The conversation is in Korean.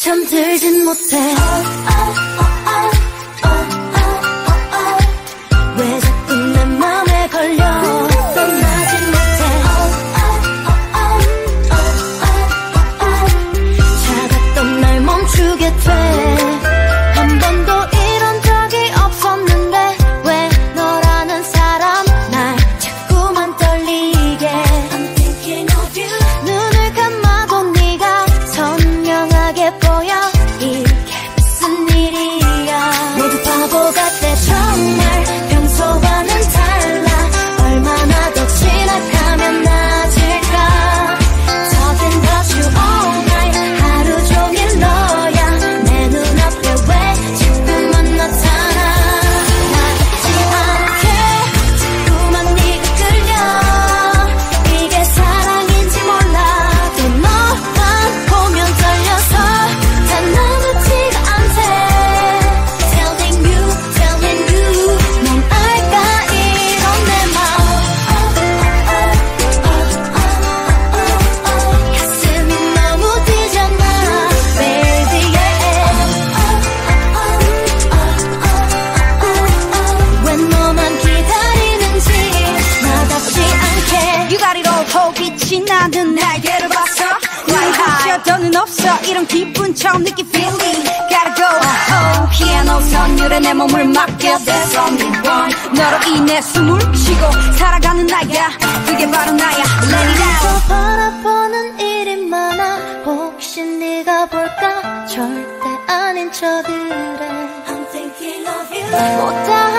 잠들진 못해. 왜 자꾸 내 맘에 걸려. 떠나진 못해. 차갔던 날 멈추게 돼. 한 번도 이런 적이 없었는데 왜 너라는 사람 날 자꾸만 떨리게. I'm thinking of you. 눈을 감아도 네가 선명하게 보여. 이게 무슨 일이야. 모두 바보 같아 정말. 평소와는 달라. 얼마나 더 지나가면 나아질까. Talking about you all night. 하루 종일 너야. 내 눈앞에 왜 자꾸만 나타나. 나답지 않게 자꾸만 네가 끌려. 이게 사랑인지 몰라도 너만 보면 떨려서 단 나답지가 않대. Telling you 넌 알까 이런 내 마음. 가슴이 너무 뛰잖아 baby yeah. 왜 너만 기다리는지 나답지 않게. You got it all 호기치 나는 날개를 봤어. Why 더는 없어 이런 기분 처음 느낀 feeling. Gotta go 피아노 선율에 내 몸을 맡겨. There's only one. 너로 인해 숨을 쉬고 살아가는 나야. 그게 바로 나야. Let it out. 또 바라보는 일이 많아. 혹시 네가 볼까. 절대 아닌 척을 해. I'm thinking of you.